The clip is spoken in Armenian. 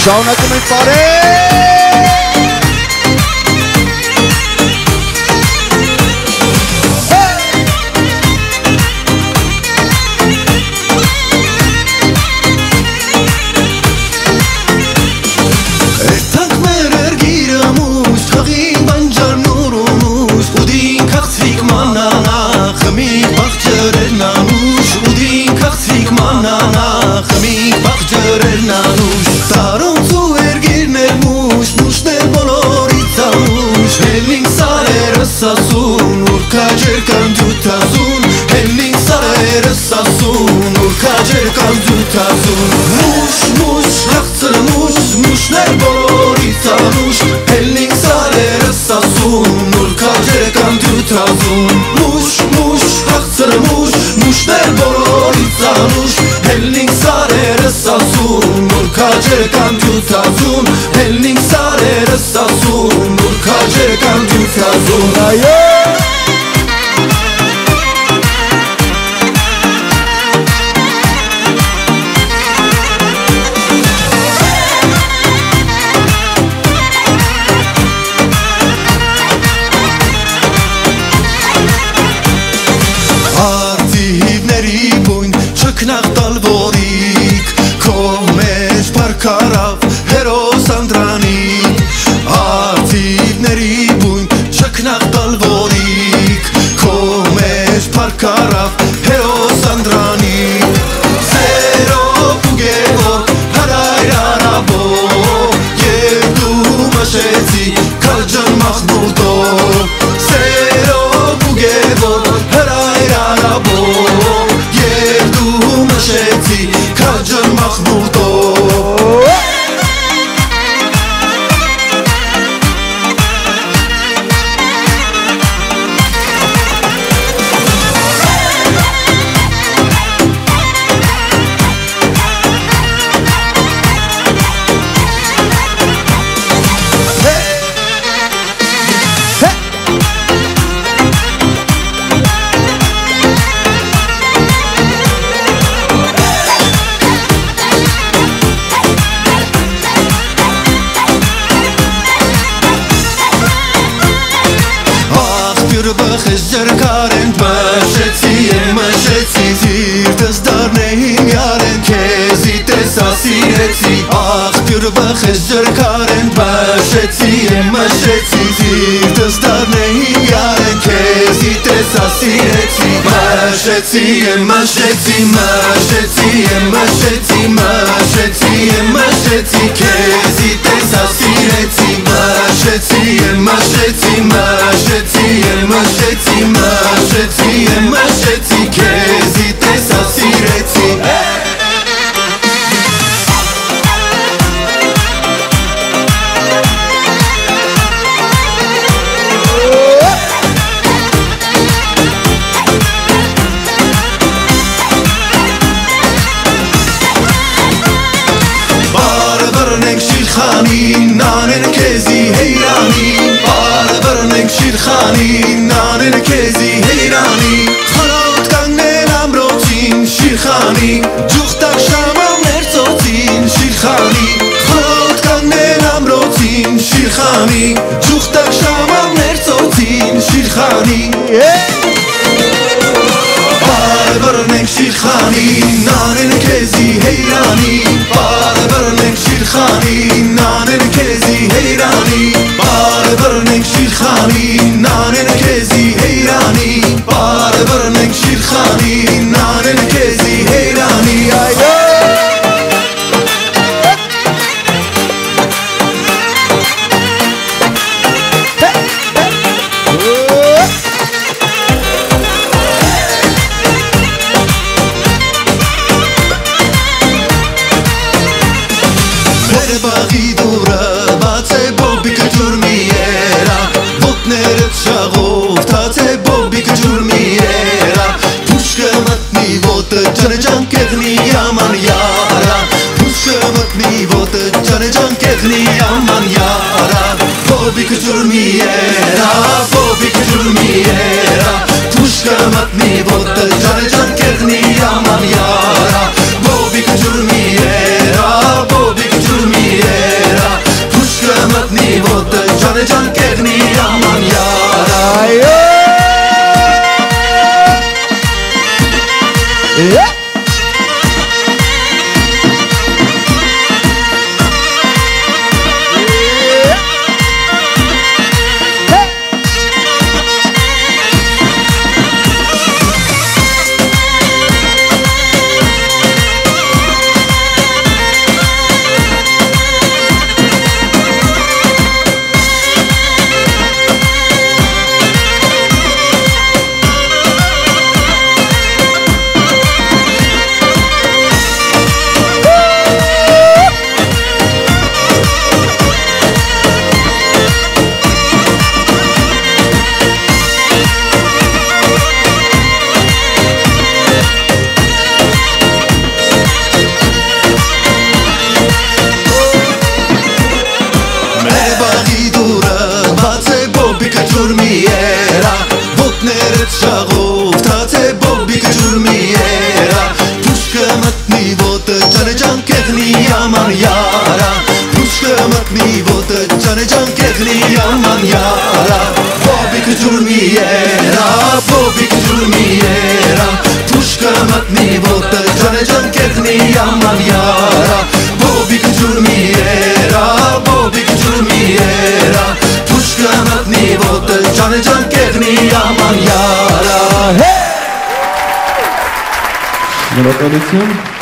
Շարունակում ենք բարել Sassun urka cercan giutazun Helling sarere sassun urka cercan giutazun Mush haxtır mush ner borita mush Helling sarere sassun urka cercan giutazun Mush haxtır mush ner borita mush Helling sarere sassun urka cercan giutazun Helling sarere sassun urka cercan giutazun Artivneri bույն չքնաղ տալվորիկ Քո մեջ պարկարավ հերոս անդրանիկ Artivneri bույն չքնաղ տալվորիկ Քո մեջ պարկարավ հերոս անդրանիկ Զերով ու գևով հարայրանավով Եվ դու մաշեցի կալջան մախմուդով Զերով ու գևով հարայրանավով Եվ դու մաշեցի կալջան մախմուդով Խեժջարկարեն մաշեցի մաշեցի Սիրտս դարնեին յարեն քեզի տեսա սիրեցի Աղբյուր խեժջարկարեն մաշեցի մաշեցի Սիրտս դարնեին յարեն քեզի տեսա սիրեցի Մաշեցի մաշեցի մաշեցի մաշեցի մաշեցի մաշեցի քեզի տեսա սիրեցի Մաշեցի մաշեցի մաշեցի մաշեցի մաշեցի մաշեցի քեզի տեսա սիրեցի Բարբրնենք շիրխանին նանեն քեզի հեյրանի Բարբրնենք շիրխանին նանեն քեզի հեյրանի Խանոտ կանգնել ամրոցին շիրխանի Ջուխտակ շամամներ ծոցին շիրխանի Խանոտ կանգնել ամրոցին շիրխանի Ջուխտակ շամամներ ծոցին շիրխանի Բարբրնենք շիրխանին նանեն քեզի հեյրանի Բարբրնենք շիրխանին նանեն քեզի հեյրանի Բարբրնենք շիրխանին նանեն քեզի հեյրանի Բարբրնենք շիրխանին նանեն քեզի հեյրանի այո Բաղի դուրը բաց է բոբիկը ջուր մի երա Ոտներըտ շաղով թաց է բոբիկը ջուր մի երա Փուշկը մտնի ոտը ջանը ջան կեղնի աման յարա Փուշկը մտնի ոտը ջանը ջան կեղնի աման յարա Բոբիկը ջուր մի երա բոբիկը ջուր մի երա Փուշկը մտնի ոտը ջանը ջան կեղնի աման յարա Bobby could do me, yeah. kehni yaman yara Bobik jurmiera, bobik jurmiera Pushka matni vota jane jan kehni yaman yara Bobik jurmiera, bobik jurmiera Pushka matni vota jane jan kehni yaman yara De la production.